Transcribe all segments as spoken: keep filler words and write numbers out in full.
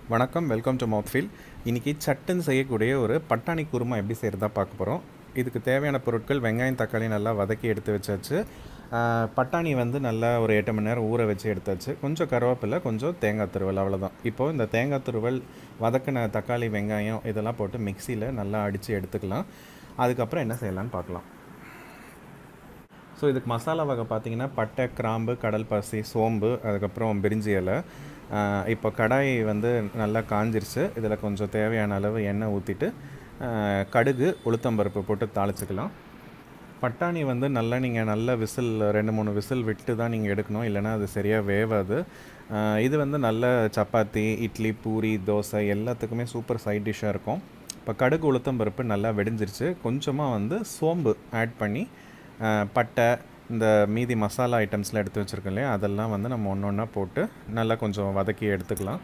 வணக்கம், welcome to MouthFeel. இன்றைக்கி சட்டுன்னு செய்யக்கூடிய ஒரு பட்டாணி குருமா எப்படி செய்கிறதா பார்க்க போகிறோம். இதுக்கு தேவையான பொருட்கள் வெங்காயம் தக்காளி நல்லா வதக்கி எடுத்து வச்சாச்சு. பட்டாணி வந்து நல்லா ஒரு எட்டு மணி நேரம் ஊற வச்சு எடுத்தாச்சு. கொஞ்சம் கருவேப்பிலை, கொஞ்சம் தேங்காய் துருவல், அவ்வளோதான். இப்போது இந்த தேங்காய் துருவல், வதக்கின தக்காளி வெங்காயம் இதெல்லாம் போட்டு மிக்சியில் நல்லா அடித்து எடுத்துக்கலாம். அதுக்கப்புறம் என்ன செய்யலான்னு பார்க்கலாம். ஸோ இதுக்கு மசாலா வகை பார்த்திங்கன்னா பட்டை, கிராம்பு, கடல் பாசி, சோம்பு, அதுக்கப்புறம் பிரிஞ்சி இலை. இப்போ கடாய் வந்து நல்லா காஞ்சிருச்சு. இதில் கொஞ்சம் தேவையான அளவு எண்ணெய் ஊற்றிட்டு கடுகு, உளுத்தம்பருப்பு போட்டு தாளிச்சிக்கலாம். பட்டாணி வந்து நல்லா நீங்கள் நல்ல விசில் ரெண்டு மூணு விசில் விட்டு தான் நீங்கள் எடுக்கணும், இல்லைனா அது சரியாக வேவாது. இது வந்து நல்ல சப்பாத்தி, இட்லி, பூரி, தோசை எல்லாத்துக்குமே சூப்பர் சைட் டிஷ்ஷாக இருக்கும். இப்போ கடுகு, உளுத்தம்பருப்பு நல்லா வெடிஞ்சிருச்சு. கொஞ்சமாக வந்து சோம்பு ஆட் பண்ணி பட்டை, இந்த மீதி மசாலா ஐட்டம்ஸ்லாம் எடுத்து வச்சுருக்கோம் இல்லையா, அதெல்லாம் வந்து நம்ம ஒன்று ஒன்றா போட்டு நல்லா கொஞ்சம் வதக்கி எடுத்துக்கலாம்.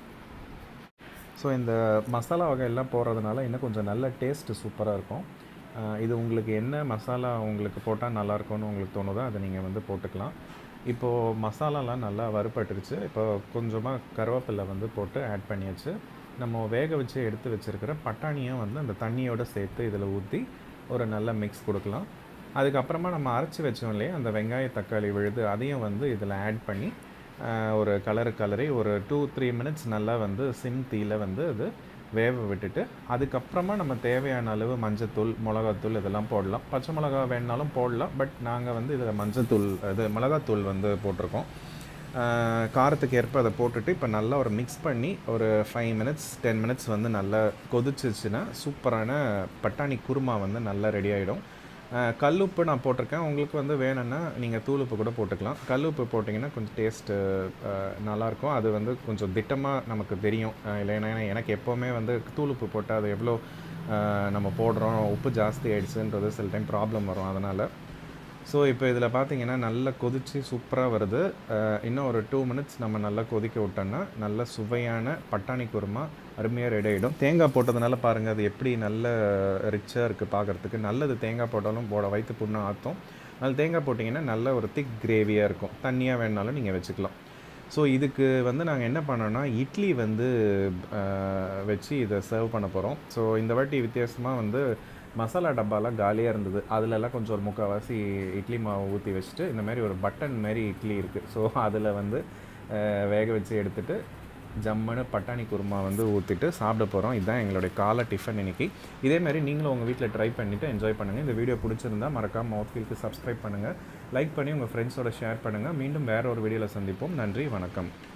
ஸோ இந்த மசாலா வகையெல்லாம் போடுறதுனால இன்னும் கொஞ்சம் நல்ல டேஸ்ட்டு சூப்பராக இருக்கும். இது உங்களுக்கு என்ன மசாலா உங்களுக்கு போட்டால் நல்லாயிருக்கும்னு உங்களுக்கு தோணுதோ அதை நீங்கள் வந்து போட்டுக்கலாம். இப்போது மசாலாலாம் நல்லா வறுபட்டுருச்சு. இப்போ கொஞ்சமாக கருவேப்பிலை வந்து போட்டு ஆட் பண்ணியாச்சு. நம்ம வேக வச்சு எடுத்து வச்சுருக்கிற பட்டாணியும் வந்து அந்த தண்ணியோடு சேர்த்து இதில் ஊற்றி ஒரு நல்ல மிக்ஸ் கொடுக்கலாம். அதுக்கப்புறமா நம்ம அரைச்சி வச்சோம் இல்லையா அந்த வெங்காய தக்காளி விழுது, அதையும் வந்து இதில் ஆட் பண்ணி ஒரு கலரு கலரி ஒரு டூ த்ரீ மினிட்ஸ் நல்லா வந்து சிம் தீயில் வந்து அது வேக விட்டுட்டு அதுக்கப்புறமா நம்ம தேவையான அளவு மஞ்சத்தூள், மிளகாத்தூள் இதெல்லாம் போடலாம். பச்சை மிளகா வேணுனாலும் போடலாம், பட் நாங்கள் வந்து இதில் மஞ்சத்தூள் இது மிளகாத்தூள் வந்து போட்டிருக்கோம். காரத்துக்கு ஏற்ப அதை போட்டுட்டு இப்போ நல்லா ஒரு மிக்ஸ் பண்ணி ஒரு ஃபைவ் மினிட்ஸ் டென் மினிட்ஸ் வந்து நல்லா கொதிச்சிச்சுன்னா சூப்பரான பட்டாணி குருமா வந்து நல்லா ரெடி ஆகிடும். கல்லுப்பு நான் போட்டிருக்கேன். உங்களுக்கு வந்து வேணும்னா நீங்கள் தூளுப்பு கூட போட்டுக்கலாம். கல்லுப்பு போட்டிங்கன்னா கொஞ்சம் டேஸ்ட்டு நல்லாயிருக்கும். அது வந்து கொஞ்சம் திட்டமாக நமக்கு தெரியும். இல்லைன்னா எனக்கு எப்போவுமே வந்து தூளுப்பு போட்டால் அது எவ்வளோ நம்ம போடுறோம், உப்பு ஜாஸ்தி ஆகிடுச்சுன்றது சில டைம் ப்ராப்ளம் வரும். அதனால் ஸோ இப்போ இதில் பார்த்தீங்கன்னா நல்லா கொதித்து சூப்பராக வருது. இன்னும் ஒரு டூ மினிட்ஸ் நம்ம நல்லா கொதிக்க விட்டோன்னா நல்ல சுவையான பட்டாணி குருமா அருமையாக ரெடி ஆகிடும். தேங்காய் போட்டதுனால பாருங்கள் அது எப்படி நல்ல ரிச்சாக இருக்குது பார்க்குறதுக்கு. நல்லது தேங்காய் போட்டாலும் போட வயிற்று புண்ணாக ஆற்றும். அதில் தேங்காய் போட்டிங்கன்னா நல்ல ஒரு திக் கிரேவியாக இருக்கும். தண்ணியாக வேணுனாலும் நீங்கள் வச்சுக்கலாம். ஸோ இதுக்கு வந்து நாங்கள் என்ன பண்ணோன்னா இட்லி வந்து வச்சு இதை சர்வ் பண்ண போகிறோம். ஸோ இந்த வாட்டி வித்தியாசமாக வந்து மசாலா டப்பாலாம் காலியாக இருந்தது. அதிலெல்லாம் கொஞ்சம் ஒரு முக்கால்வாசி இட்லி மாவு ஊற்றி வச்சுட்டு இந்த மாதிரி ஒரு பட்டன் மாதிரி இட்லி இருக்குது. ஸோ அதில் வந்து வேக வச்சு எடுத்துகிட்டு ஜம்முன்னு பட்டாணி குருமா வந்து ஊற்றிட்டு சாப்பிட போகிறோம். இதுதான் எங்களுடைய காலை டிஃபன் இன்றைக்கி. இதேமாதிரி நீங்களும் உங்கள் வீட்டில் ட்ரை பண்ணிவிட்டு என்ஜாய் பண்ணுங்கள். இந்த வீடியோ பிடிச்சிருந்தா மறக்காமல் MouthFeelக்கு சப்ஸ்கிரைப் பண்ணுங்கள், லைக் பண்ணி உங்கள் ஃப்ரெண்ட்ஸோட ஷேர் பண்ணுங்கள். மீண்டும் வேறு ஒரு வீடியோவில் சந்திப்போம். நன்றி, வணக்கம்.